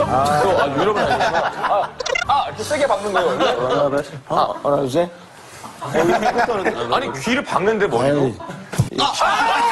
유럽은 아니구나. 이렇게 세게 박는 거예요, 원래? 하나, 둘, 셋. 아니, 귀를 박는데 뭐예요?